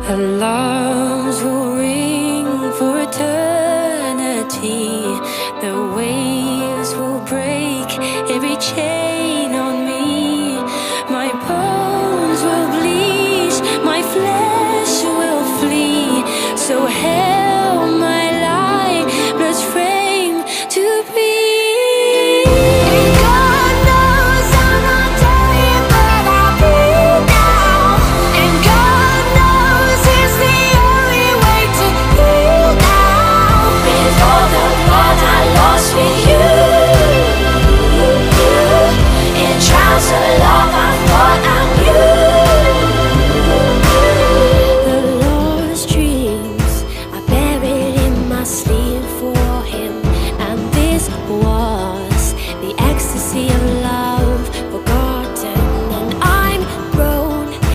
Alarms will ring for eternity. The waves will break every chain on me. My bones will bleach, my flesh will flee. So heavy